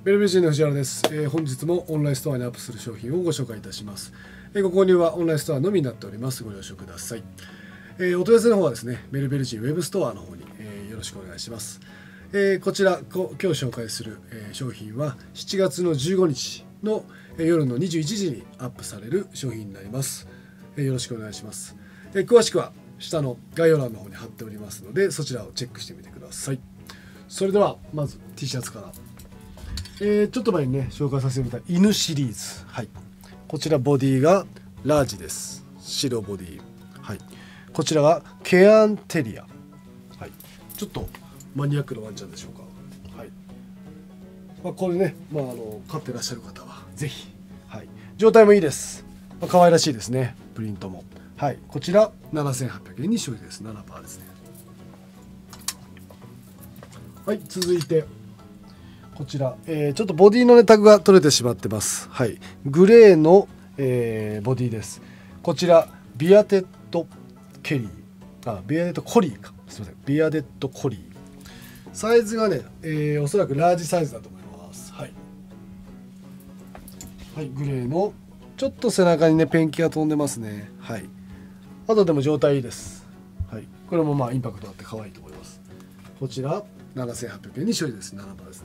ベルベジンの藤原です。本日もオンラインストアにアップする商品をご紹介いたします。ご購入はオンラインストアのみになっております。ご了承ください。お問い合わせの方はですね、ベルベルジンウェブストアの方に、よろしくお願いします。こちら今日紹介する、商品は7月の15日の夜の21時にアップされる商品になります。よろしくお願いします。詳しくは下の概要欄の方に貼っておりますので、そちらをチェックしてみてください。それではまず T シャツから。ちょっと前にね紹介させてみた犬シリーズ、はい、こちらボディがラージです。白ボディ、はい、こちらがケアンテリア、はい、ちょっとマニアックなワンちゃんでしょうか。はい、これね、飼ってらっしゃる方はぜひ、はい、状態もいいです。可愛らしいですね、プリントも。はい、こちら7800円に消費です。7%ですね。はい、続いてこちら、ちょっとボディの、ね、タグが取れてしまってます。はい、グレーの、ボディです。こちらビアテッドケリー、ビアデッドコリーか、すみません、ビアデッドコリー。サイズがね、おそらくラージサイズだと思います。はい、はい、グレーのちょっと背中にねペンキが飛んでますね。はい、あとでも状態いいです。はい、これもインパクトあって可愛いと思います。こちら7800円に処理です。7%ですね。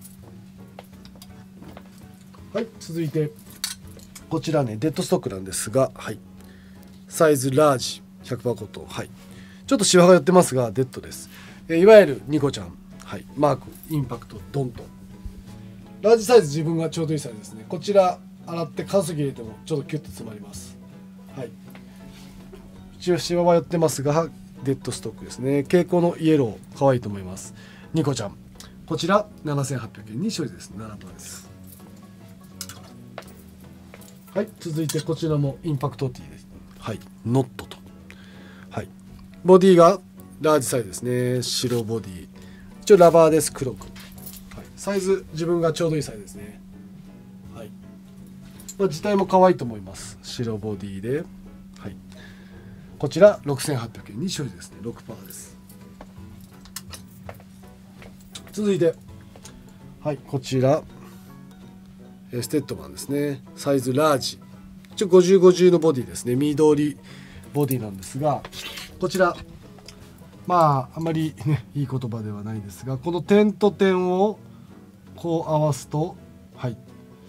はい、続いてこちらねデッドストックなんですが、はい、サイズラージ 100% コットン、はい、ちょっとシワが寄ってますがデッドです。いわゆるニコちゃん、はい、マークインパクトドンとラージサイズ、自分がちょうどいいサイズですね。こちら洗って乾燥機入れてもちょっとキュッと詰まります。はい、シワは寄ってますがデッドストックですね。蛍光のイエロー可愛いと思います。ニコちゃん、こちら7800円に処理です。7%です。はい、続いてこちらもインパクトティーです。はい、ノットと、はい、ボディがラージサイズですね。白ボディ、一応ラバーです。黒く、はい、サイズ自分がちょうどいいサイズですね。はい、自体も可愛いと思います。白ボディで、はい、こちら6800円に処理ですね。6% です。続いて、はい、こちらステッドマンですね。サイズラージ、一応50/50のボディですね。緑ボディなんですが、こちらあんまりねいい言葉ではないですが、この点と点をこう合わすと、はい、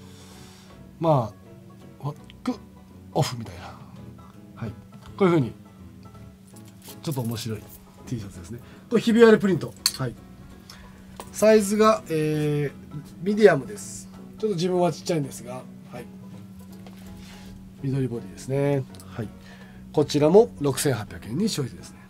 クオフみたいな、はい、こういう風にちょっと面白い T シャツですね。これひび割れプリント、はい、サイズが、ミディアムです。ちょっと自分はちっちゃいんですが、はい、緑ボディですね。はい、こちらも6800円に消費ですね。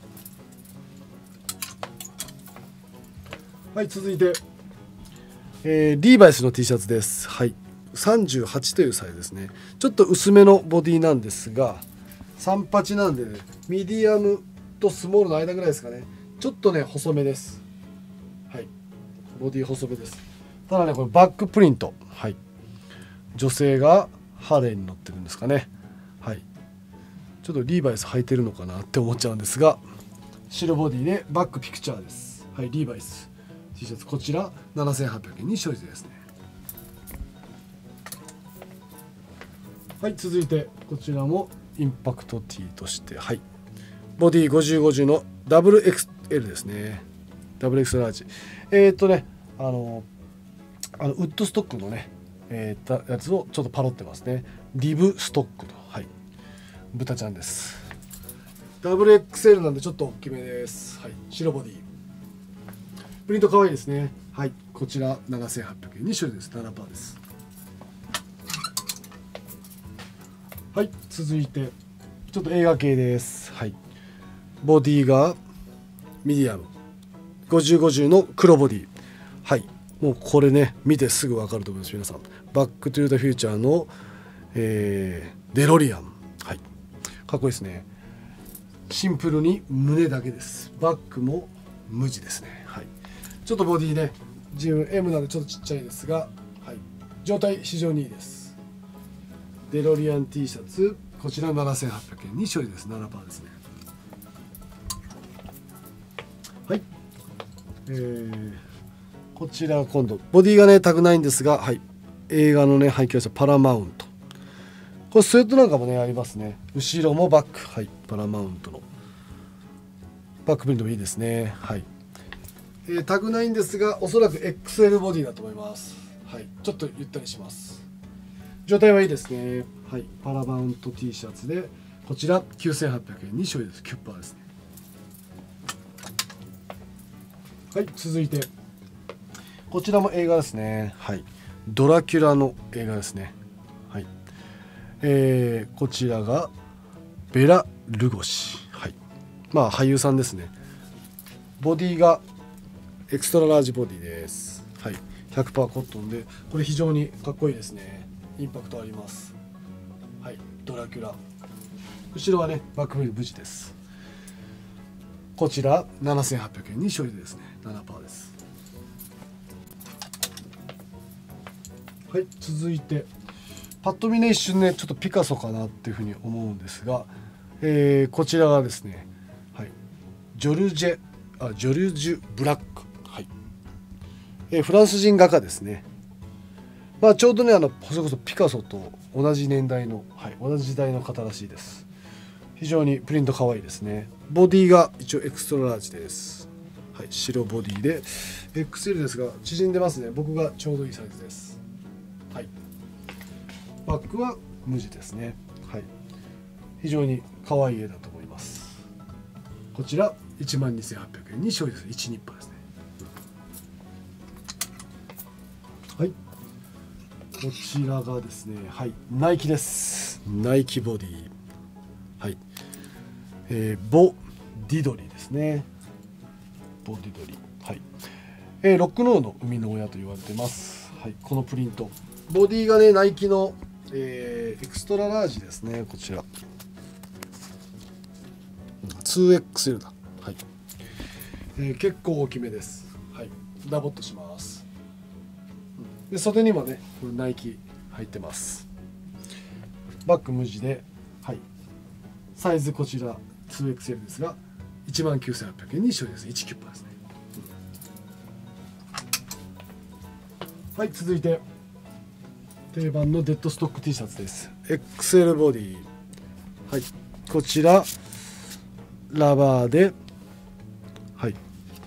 はい、続いて、リーバイスの T シャツです。はい、38というサイズですね。ちょっと薄めのボディなんですが、38なんで、ね、ミディアムとスモールの間ぐらいですかね。ちょっとね細めです。はい、ボディ細めです。ただね、これバックプリント、はい、女性がハーレーに乗ってるんですかね。はい、ちょっとリーバイス履いてるのかなって思っちゃうんですが、白ボディでバックピクチャーです。はい、リーバイス T シャツ、こちら7800円に消費ですね。はい、続いてこちらもインパクト T として、はい、ボディ50/50の WXL ですね。 WX ラージ、ウッドストックのね、やつをちょっとパロってますね。リブストックの、はい、豚ちゃんです。 WXL なんでちょっと大きめです。はい、白ボディ、プリント可愛いですね。はい、こちら7800円に処理です。7% です。はい、続いてちょっと映画系です。はい、ボディがミディアム50/50の黒ボディ、はい、もうこれね見てすぐ分かると思います。皆さん、バックトゥーザフューチャーの、デロリアン、はい、かっこいいですね。シンプルに胸だけです。バックも無地ですね。はい、ちょっとボディね自分 M なんでちょっとちっちゃいですが、はい、状態非常にいいです。デロリアン T シャツ、こちら7800円に処理です。7% ですね。はい、 こちら今度ボディがねタグないんですが、はい、映画のね廃棄会社パラマウント、これスウェットなんかもねありますね。後ろもバック、はい、パラマウントのバックプリントもいいですね。はい、タグないんですがおそらく XL ボディだと思います。はい、ちょっとゆったりします。状態はいいですね。はい、パラマウント T シャツでこちら9800円に処理です。キュッパーですね。はい、続いてこちらも映画ですね。はい、ドラキュラの映画ですね。はい、こちらがベラ・ルゴシ、はい、まあ俳優さんですね。ボディがエクストララージボディです。はい、100% コットンでこれ非常にかっこいいですね。インパクトあります。はい、ドラキュラ、後ろはねバックフィル無地です。こちら7800円に処理ですね。7% です。はい、続いてパッと見ね一瞬ねちょっとピカソかなっていうふうに思うんですが、こちらがですね、はい、ジョルジュブラック、はい、フランス人画家ですね。まあちょうどねそれこそピカソと同じ年代の、はい、同じ時代の方らしいです。非常にプリント可愛いですね。ボディが一応エクストララージです。はい、白ボディで XL ですが縮んでますね。僕がちょうどいいサイズです。はい、バックは無地ですね。はい、非常に可愛い絵だと思います。こちら12800円に処理です。1ニッパーですね。はい、こちらがですね、はい、ナイキです。ナイキボディ、はい、ボディドリですね。ボディドリ、はい、ロックノーの生みの親と言われてます。はい、このプリントボディがねナイキの、エクストララージですね。こちら 2XL だ、はい、結構大きめです。はい、ダボっとします。で袖にもねこれナイキ入ってます。バック無地で、はい、サイズこちら 2XL ですが19800円に処理です。1キュッパーですね。はい、続いて定番のデッドストック T シャツです。 XL ボディ、はい、こちらラバーで、はい、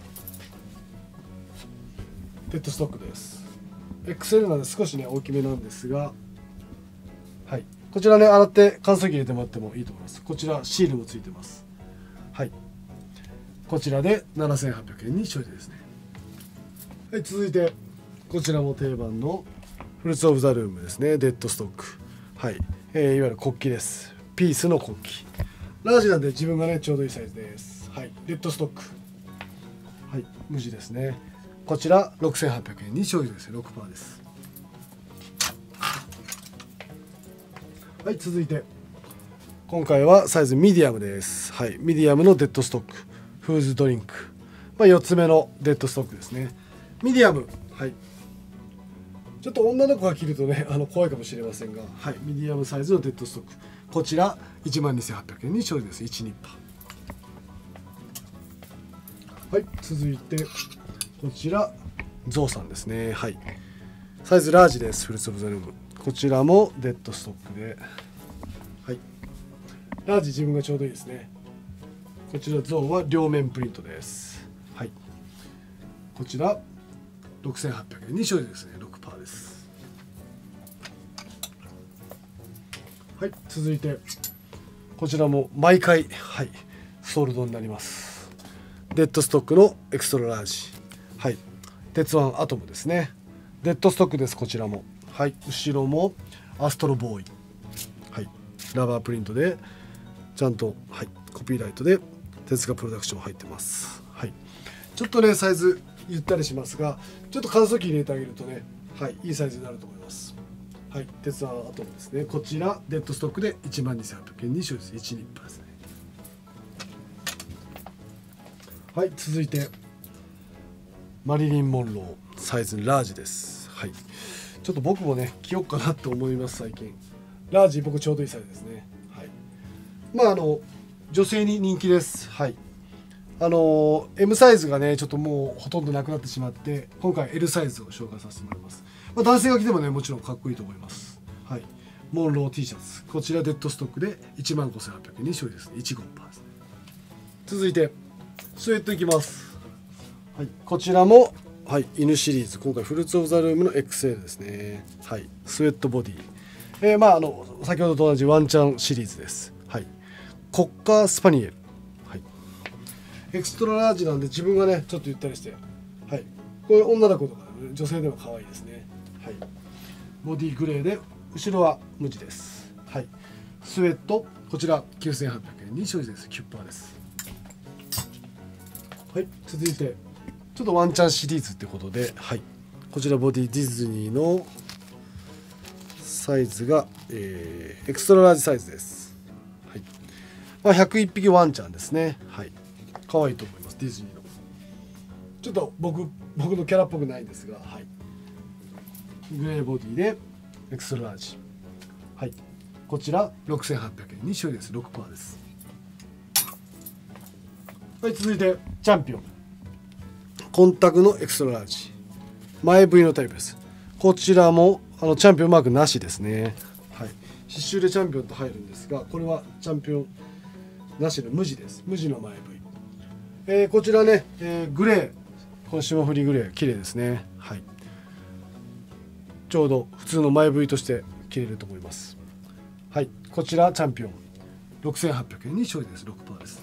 デッドストックです。 XL なので少しね大きめなんですが、はい、こちらね洗って乾燥機入れてもらってもいいと思います。こちらシールもついてます。はい、こちらで7800円に処理ですね。はい、続いてこちらも定番のフルーツオブザルームですね。デッドストック、はい、いわゆる国旗です。ピースの国旗、ラージなんで自分がねちょうどいいサイズです。はい、デッドストック、はい、無地ですね。こちら6800円に処理ですね。6% です。はい、続いて今回はサイズミディアムです。はい、ミディアムのデッドストックフーズドリンク、まあ、4つ目のデッドストックですね。ミディアム、はい、ちょっと女の子が着るとね怖いかもしれませんが、はい、ミディアムサイズのデッドストック、こちら12800円に処理です。1ニッパー。はい、続いてこちらゾウさんですね。はい、サイズラージです。フルーツオブザルーム、こちらもデッドストックで、はい、ラージ自分がちょうどいいですね。こちらゾウは両面プリントです。はい、こちら6800円に処理ですね。6% です。はい、続いてこちらも毎回、はい、ソールドになります。デッドストックのエクストララージ、はい、鉄腕アトムですね。デッドストックです。こちらも、はい、後ろもアストロボーイ、はい、ラバープリントでちゃんと、はい、コピーライトで手塚プロダクション入ってます。はい、ちょっとねサイズゆったりしますが、ちょっと乾燥機入れてあげるとね、はい、いいサイズになると思います。はい、鉄腕アトムですね。こちらデッドストックで12800円に処理です。1ニッパーですね。はい、続いてマリリン・モンローサイズラージです。はい、ちょっと僕もね着ようかなと思います。最近ラージ僕ちょうどいいサイズですね。はい、まあ女性に人気です。はい、 M サイズがねちょっともうほとんどなくなってしまって、今回 L サイズを紹介させてもらいます。男性が着てもねもちろんかっこいいと思います。はい、モンロー T シャツ、こちらデッドストックで15,800円に処理ですね。1号パーですね。続いてスウェットいきます。はい、こちらも、はい、犬シリーズ、今回フルーツオブザルームの XL ですね。はい、スウェットボディ、先ほどと同じワンチャンシリーズです。はい、コッカースパニエル、はい、エクストララージなんで自分がねちょっとゆったりして、はい、これ女の子とか、女性でも可愛いですね。はい、ボディグレーで後ろは無地です。はい、スウェットこちら9,800円に処理です。キュッパーです。はい、続いてちょっとワンチャンシリーズってことで、はい、こちらボディディズニーのサイズが、エクストララージサイズです。はい、101匹ワンちゃんですね。はい、可愛いと思います。ディズニーのちょっと僕のキャラっぽくないんですが、はい、グレーボディでエクストララージ、はい、こちら6,800円に処理です。6%です。はい、続いてチャンピオンコンタクのエクストララージ前 V のタイプです。こちらもチャンピオンマークなしですね。はい、刺繍でチャンピオンと入るんですが、これはチャンピオンなしの無地です。無地の前 V、こちらね、グレー、この霜降りグレー綺麗ですね。はい、ちょうど普通の前 V として着れると思います。はい、こちらチャンピオン6,800円に処理です。6%です。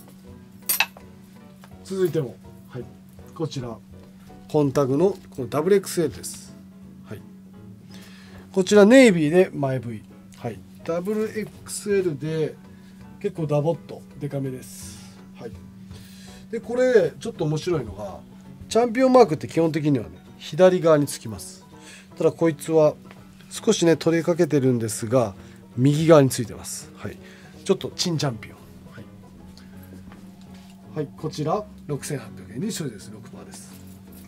続いても、はい、こちらコンタグのこの WXL です。はい、こちらネイビーで前 V、はい、WXL で結構ダボっとデカめです。はい、でこれちょっと面白いのがチャンピオンマークって基本的にはね左側につきます。ただこいつは少しね取れかけてるんですが右側についてます。はい、ちょっとチンチャンピオン、はい、こちら6,800円に処理です。6%です。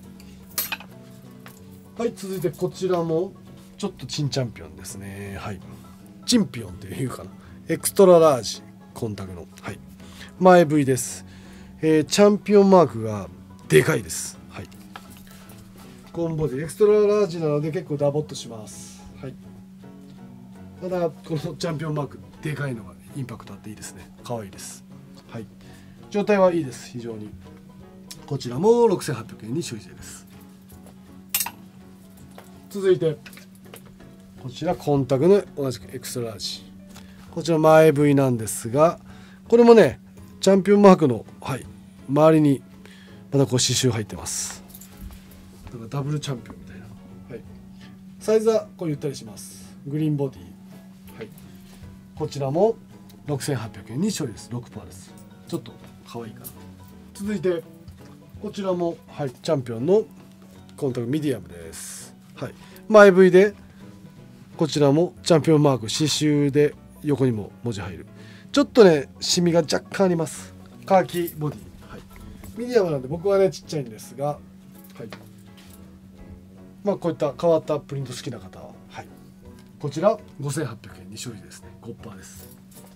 はい、続いてこちらもちょっとチンチャンピオンですね。はい、チンピオンっていうかな、エクストララージコンタクの、はい、前 V です。チャンピオンマークがでかいです。はい、コンボディエクストララージなので結構ダボっとします。はい、ただこのチャンピオンマークでかいのがインパクトあっていいですね。可愛いです。はい、状態はいいです。非常に。こちらも6,800円に消費税です。続いてこちらコンタクの同じくエクストララージ、こちら前 V なんですが、これもねチャンピオンマークの、はい、周りにまたこう刺繍入ってます。だからダブルチャンピオンみたいな、はい、サイズはこうゆったりします。グリーンボディ、はい、こちらも6,800円に処理です。6%です。ちょっと可愛いかな。続いてこちらも、はい、チャンピオンのコンタクトミディアムです。はい、前 V でこちらもチャンピオンマーク刺繍で横にも文字入る。ちょっとねシミが若干あります。カーキボディ、はい、ミディアムなんで僕はねちっちゃいんですが、はい、こういった変わったプリント好きな方は、はい、こちら5,800円に消費ですね。5%です。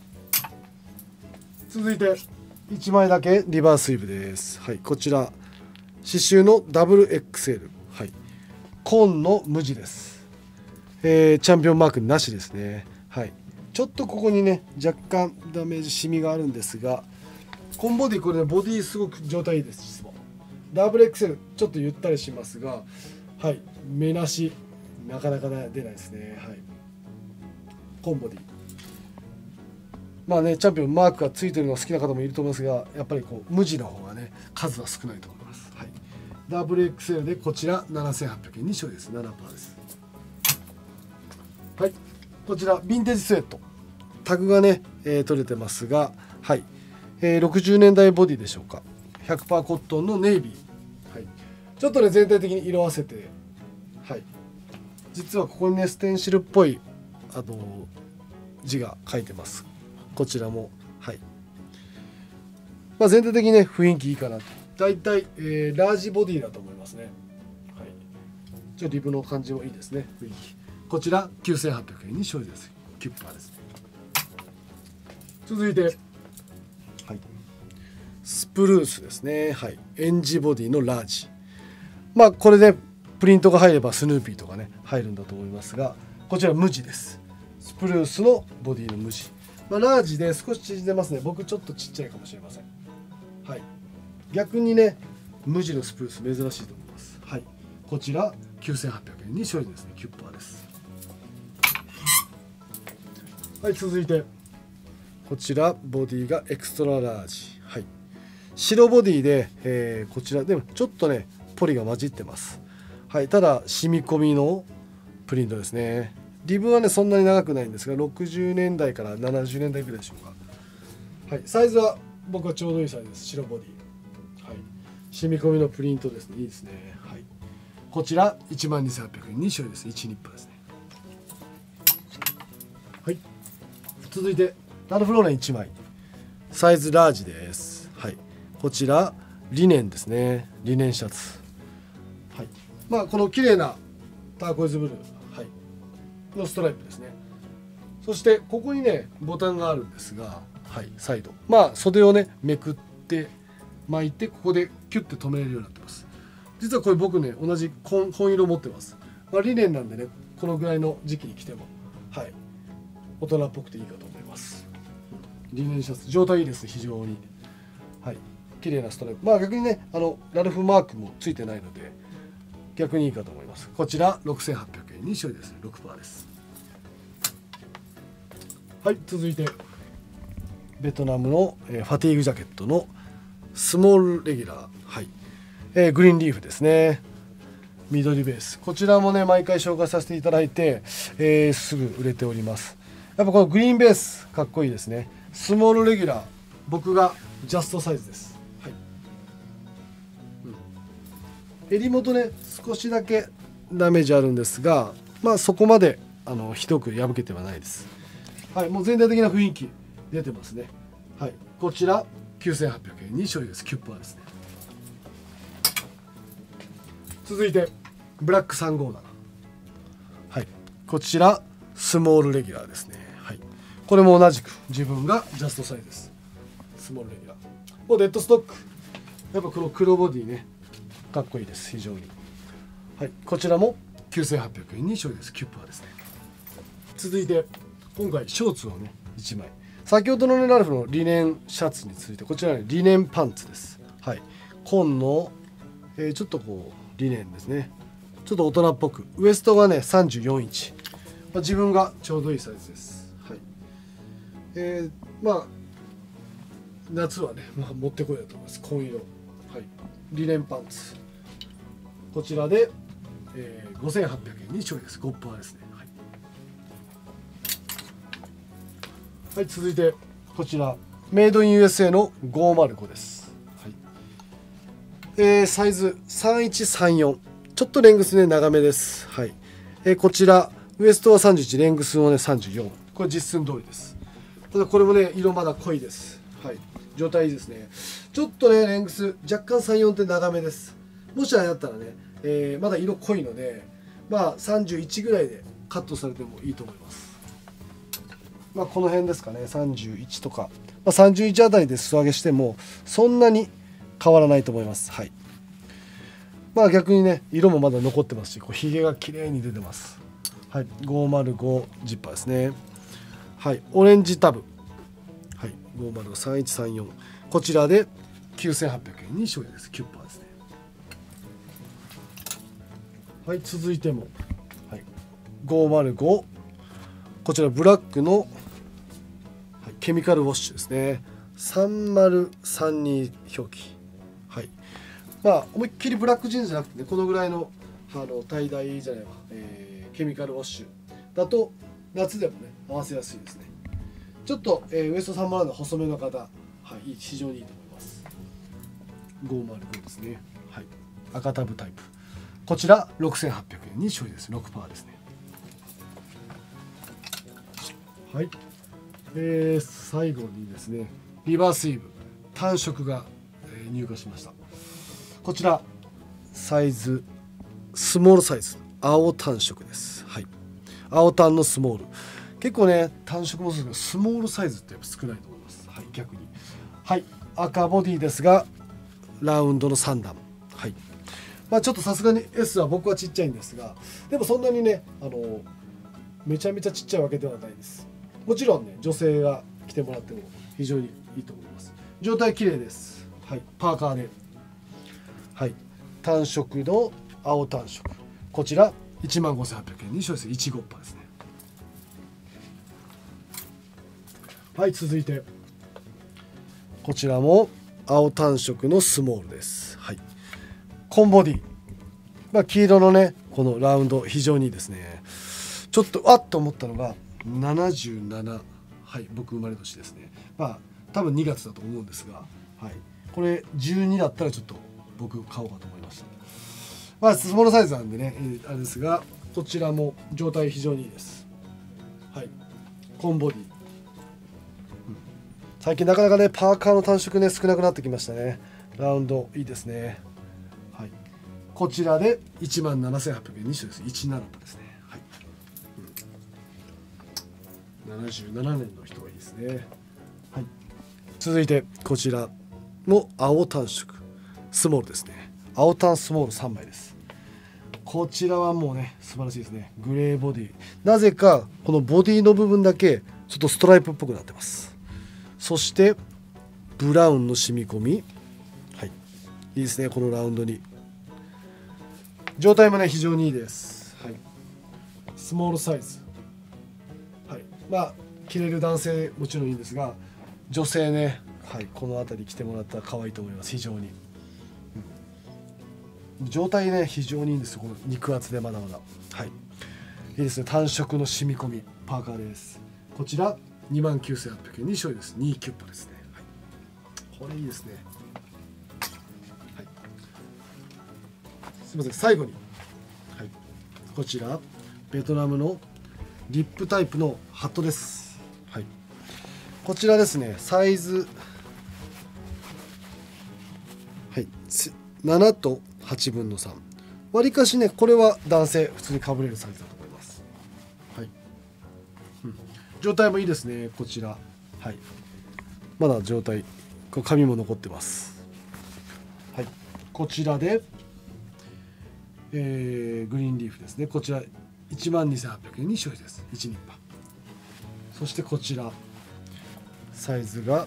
続いて1枚だけリバースイーブです。はい、こちら刺繍の WXL、はい、紺の無地です。チャンピオンマークなしですね。はい、ちょっとここにね若干ダメージシミがあるんですが、紺ボディこれねボディすごく状態いいです。実は WXL ちょっとゆったりしますが、はい、目なしなかなか出ないですね。はい、紺ボディ、チャンピオンマークがついてるのが好きな方もいると思いますが、やっぱりこう無地の方がね数は少ないと思います。はい、WXL でこちら7,800円に処理です。7%です。はい、こちらヴィンテージスウェット、タグがね、取れてますが、はい、60年代ボディでしょうか。 100% コットンのネイビー、はい、ちょっとね全体的に色あせて、はい、実はここにねステンシルっぽい字が書いてます。こちらも、はい、全体的にね雰囲気いいかなと。だいたいラージボディだと思いますね。はい、ちょっとリブの感じもいいですね。雰囲気、こちら9,800円に消費です。9%ですね。続いて、はい、 スプルースですね。はい、エンジボディのラージ。まあこれでプリントが入ればスヌーピーとかね入るんだと思いますが、こちら無地です。スプルースのボディの無地、まあ、ラージで少し縮んでますね。僕ちょっとちっちゃいかもしれません。はい、逆にね無地のスプルース珍しいと思います。はい、こちら9800円に処理ですね。キュッパーです。はい、続いてこちらボディがエクストララージ。はい、白ボディで、こちらでもちょっとねポリが混じってます。はい、ただ染み込みのプリントですね。リブはねそんなに長くないんですが、60年代から70年代ぐらいでしょうか。はい、サイズは僕はちょうどいいサイズです。白ボディ、はい、染み込みのプリントですね。いいですね。はい、こちら12800円に処理です。1ニッパーですね。はい、続いてラルフローレン1枚サイズラージです。はい、こちらリネンですね。リネンシャツ。はい、まあこの綺麗なターコイズブルー、はい、のストライプですね。そしてここにねボタンがあるんですが、はい、サイド、まあ袖をねめくって巻いてここでキュッて留めれるようになってます。実はこれ僕ね同じ紺色持ってます。まあ、リネンなんでねこのぐらいの時期に着ても、はい、大人っぽくていいかと思います。リネンシャツ状態いいです。非常に、はい、綺麗なストライプ。まあ逆にねラルフマークもついてないので逆にいいかと思います。こちら6800円に処理です。6%です。はい、続いてベトナムのファティーグジャケットのスモールレギュラー、はい、グリーンリーフですね。緑ベース。こちらもね毎回紹介させていただいて、すぐ売れております。やっぱこのグリーンベースかっこいいですね。スモールレギュラー僕がジャストサイズです。はい、襟元ね少しだけダメージあるんですが、まあそこまでひどく破けてはないです。はい、もう全体的な雰囲気出てますね。はい、こちら9800円に処理です。キュッパーですね。続いてブラック357、はい、こちらスモールレギュラーですね。はい、これも同じく自分がジャストサイズです。スモールレギュラーもうデッドストック。やっぱこの黒ボディねかっこいいです。非常に。はい、こちらも9800円に処理です。キュッパーですね。続いて今回ショーツをね1枚、先ほどのねラルフのリネンシャツについてこちらねリネンパンツです。はい、紺の、ちょっとこうリネンですね。ちょっと大人っぽく、ウエストがね34インチ、まあ、自分がちょうどいいサイズです。はい、まあ夏はね、まあ、持ってこいだと思います。紺色、はい、リネンパンツこちらで、5800円に処理です。5%ですね。はい、はい、続いてこちらメイドイン USA の505です。はい、サイズ3134、ちょっとレングスね長めです。はい、こちらウエストは31、レングスもね34、これ実寸通りです。ただこれもね色まだ濃いです。はい、状態いいですね。ちょっとねレングス若干34って長めです。もしあれだったらね、まだ色濃いのでまあ31ぐらいでカットされてもいいと思います。まあこの辺ですかね、31とか、まあ、31あたりで裾上げしてもそんなに変わらないと思います。はい、まあ逆にね色もまだ残ってますし、こうひげが綺麗に出てます。はい、505ジッパーですね。はい、オレンジタブ、はい、5053134、こちらで9800円に処理です。キュッパーですね。はい、続いても、はい、505、こちらブラックの、はい、ケミカルウォッシュですね。3032表記。はい、まあ思いっきりブラックジーンズじゃなくてね、このぐらいのタイダイじゃないわ、ケミカルウォッシュだと夏でもね合わせやすいですね。ちょっと、ウエスト307の細めの方、はい、非常にいいと思います。505ですね。はい、赤タブタイプ、こちら6800円に処理です。6%ですね。はい、最後にですねリバースイーブ単色が、入荷しました。こちらサイズスモールサイズ青単色です。はい、青単のスモール、結構ね単色もそうですけどスモールサイズってやっぱ少ないと思います。はい、逆に、はい、 赤ボディですがラウンドの3段。はい。ちょっとさすがに S は僕はちっちゃいんですが、でもそんなにねめちゃめちゃちっちゃいわけではないです。もちろんね女性が着てもらっても非常にいいと思います。状態綺麗です。はい。パーカーで、はい、単色の青単色、こちら15,800円に処理する1号パーですね。はい、続いてこちらも青単色のスモールです。はい、コンボディ、黄色のねこのラウンド非常にいいですね。ちょっとあっと思ったのが77、はい、僕生まれ年ですね。多分2月だと思うんですが、はい、これ12だったらちょっと僕買おうかと思いました。スモールサイズなんでねあれですが、こちらも状態非常にいいです。はい、コンボディ、最近なかなかねパーカーの単色ね少なくなってきましたね。ラウンドいいですね。はい、こちらで17,800円にしてです。17パですね。はい、77年の人がいいですね。はい、続いてこちらの青単色スモールですね。青単スモール3枚です。こちらはもうね素晴らしいですね。グレーボディ、なぜかこのボディの部分だけちょっとストライプっぽくなってます。そしてブラウンの染み込み、はい、いいですね。このラウンドに状態もね非常にいいです。はい、スモールサイズ、はい、着れる男性もちろんいいんですが、女性ね、はい、この辺り着てもらったら可愛いと思います。非常に、状態ね非常にいいんですよ。この肉厚でまだまだ、はい、いいですね。単色の染み込みパーカーです。こちら29,800円に処理です。2キュッパですね。はい、これいいですね。はい、すみません、最後に、はい、こちらベトナムのリップタイプのハットです。はい、こちらですね、サイズ、はい、7と8分の3、わりかしねこれは男性普通にかぶれるサイズだと思います。はい、状態もいいですね。こちら、はい、まだ状態紙も残ってます。はい、こちらで、グリーンリーフですね。こちら12,800円に処理です。1ニッパ。そしてこちらサイズが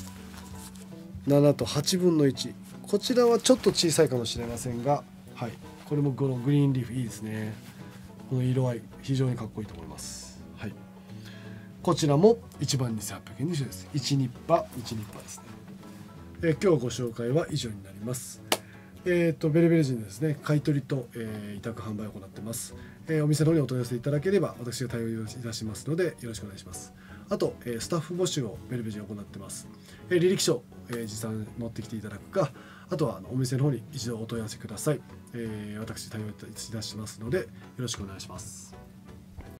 7と8分の1、こちらはちょっと小さいかもしれませんが、はい、これもこのグリーンリーフいいですね。この色合い非常にかっこいいと思います。はい、こちらも12,800円に処理です。1ニッパ1ニッパですね。今日ご紹介は以上になります。ベルベル人ですね、買い取りと、委託販売を行っています。お店の方にお問い合わせいただければ私が対応いたしますのでよろしくお願いします。あと、スタッフ募集をベルベル人行っています。履歴書、実際に持ってきていただくか、あとはお店の方に一度お問い合わせください。私対応いたしますのでよろしくお願いします。